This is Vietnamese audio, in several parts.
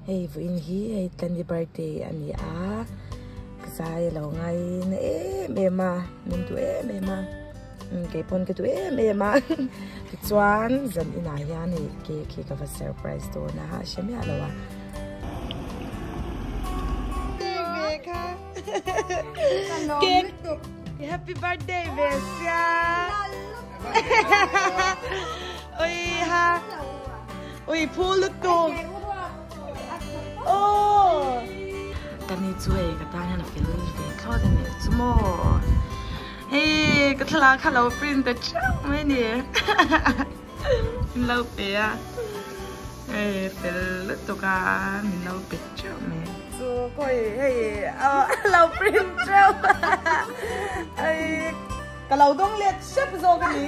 hey in hi Tlani birthday ani a sai lo ngai ne ma min tu ma ke pon ke tu ma chuan zan ina hian ni ke ka va surprise to na ha shemi alawa cake happy birthday Vesia oi ha oi phulo to oh Tlani chuai ka ta na feel ve khaw de ne chumo hey ka thla kha lo print the chap me ni lo pe a hey fel to ka min lo pe chap me so koi hey lo print chap ai ka lo dong let chap zo ka ni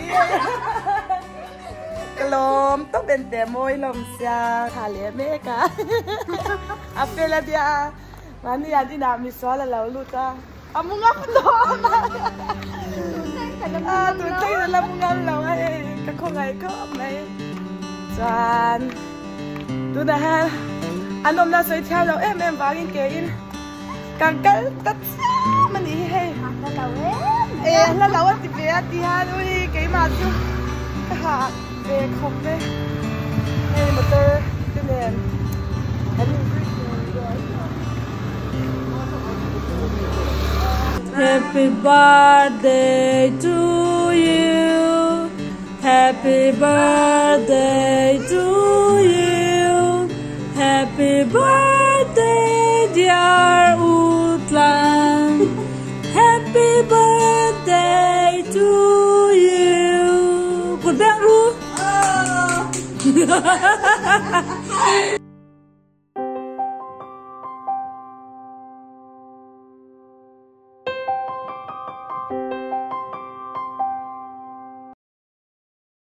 ka lawm to ben te moi lawm sia kha le me ka a fela dia mani ya di na mi so la lo lu ta amunga lo tute la munga lo ai ka ko ngai ko mai chuan tu da ha anom na soi thia lo em avangin ke in kang kal tat mani he la lo ti be ti ha ui ke ma chu ha be khop be hey motor tu nen Happy birthday to you. Happy birthday to you. Happy birthday, dear Tlani. Happy birthday to you. Good day,